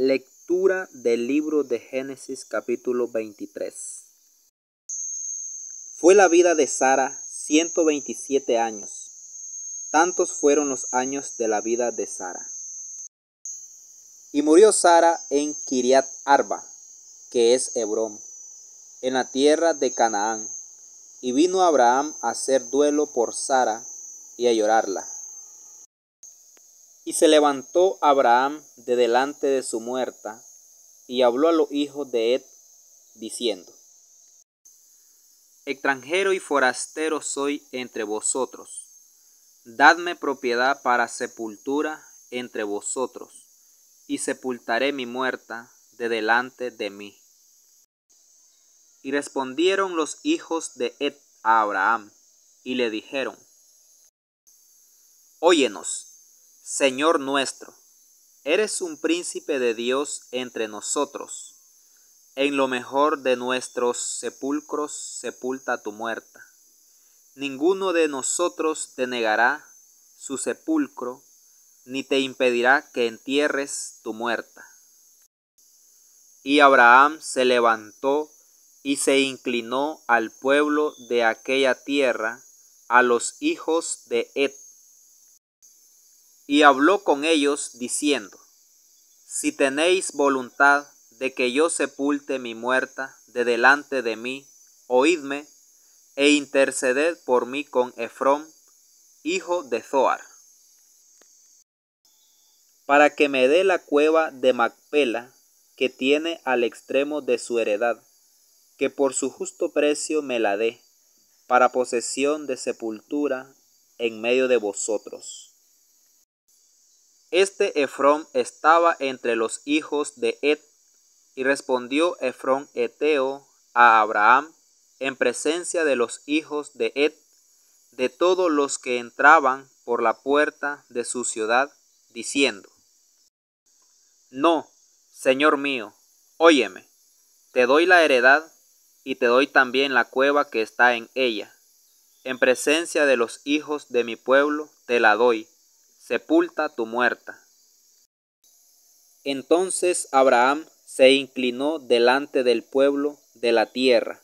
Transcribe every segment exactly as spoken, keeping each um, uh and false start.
Lectura del libro de Génesis capítulo veintitrés. Fue la vida de Sara ciento veintisiete años. Tantos fueron los años de la vida de Sara. Y murió Sara en Kiriat Arba, que es Hebrón, en la tierra de Canaán. Y vino Abraham a hacer duelo por Sara y a llorarla. Y se levantó Abraham de delante de su muerta, y habló a los hijos de Het, diciendo: Extranjero y forastero soy entre vosotros. Dadme propiedad para sepultura entre vosotros, y sepultaré mi muerta de delante de mí. Y respondieron los hijos de Het a Abraham, y le dijeron: Óyenos, Señor nuestro, eres un príncipe de Dios entre nosotros. En lo mejor de nuestros sepulcros sepulta tu muerta. Ninguno de nosotros te negará su sepulcro, ni te impedirá que entierres tu muerta. Y Abraham se levantó y se inclinó al pueblo de aquella tierra, a los hijos de Het. Y habló con ellos diciendo: Si tenéis voluntad de que yo sepulte mi muerta de delante de mí, oídme, e interceded por mí con Efrón, hijo de Zohar, para que me dé la cueva de Macpela, que tiene al extremo de su heredad, que por su justo precio me la dé, para posesión de sepultura en medio de vosotros. Este Efrón estaba entre los hijos de Het, y respondió Efrón heteo a Abraham en presencia de los hijos de Het, de todos los que entraban por la puerta de su ciudad, diciendo: No, Señor mío, óyeme, te doy la heredad, y te doy también la cueva que está en ella. En presencia de los hijos de mi pueblo te la doy, sepulta tu muerta. Entonces Abraham se inclinó delante del pueblo de la tierra,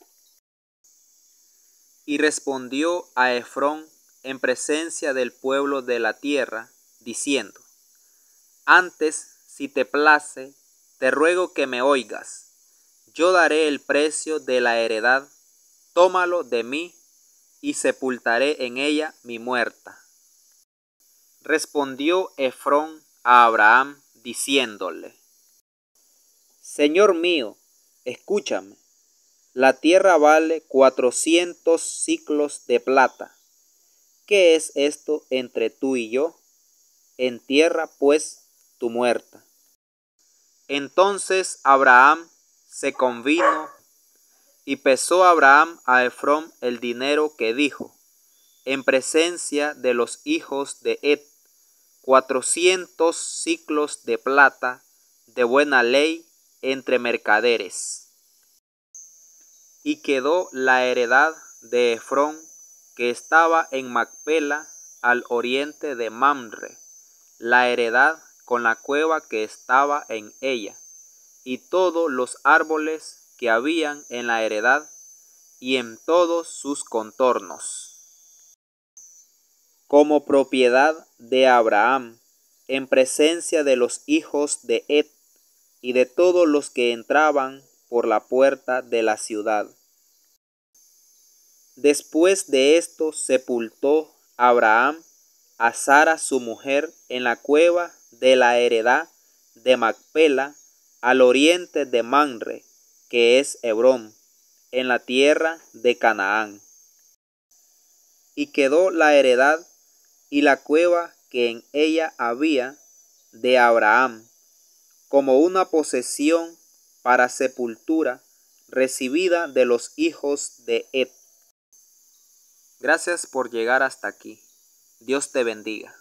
y respondió a Efrón en presencia del pueblo de la tierra, diciendo: Antes, si te place, te ruego que me oigas. Yo daré el precio de la heredad, tómalo de mí, y sepultaré en ella mi muerta. Respondió Efrón a Abraham, diciéndole: Señor mío, escúchame. La tierra vale cuatrocientos siclos de plata. ¿Qué es esto entre tú y yo? Entierra pues tu muerta. Entonces Abraham se convino, y pesó Abraham a Efrón el dinero que dijo, en presencia de los hijos de Het, cuatrocientos siclos de plata, de buena ley entre mercaderes. Y quedó la heredad de Efrón, que estaba en Macpela, al oriente de Mamre, la heredad con la cueva que estaba en ella, y todos los árboles que habían en la heredad, y en todos sus contornos, como propiedad de Abraham, en presencia de los hijos de Het, y de todos los que entraban por la puerta de la ciudad. Después de esto sepultó Abraham a Sara su mujer en la cueva de la heredad de Macpela, al oriente de Mamre, que es Hebrón, en la tierra de Canaán. Y quedó la heredad y la cueva que en ella había de Abraham, como una posesión para sepultura recibida de los hijos de Het. Gracias por llegar hasta aquí. Dios te bendiga.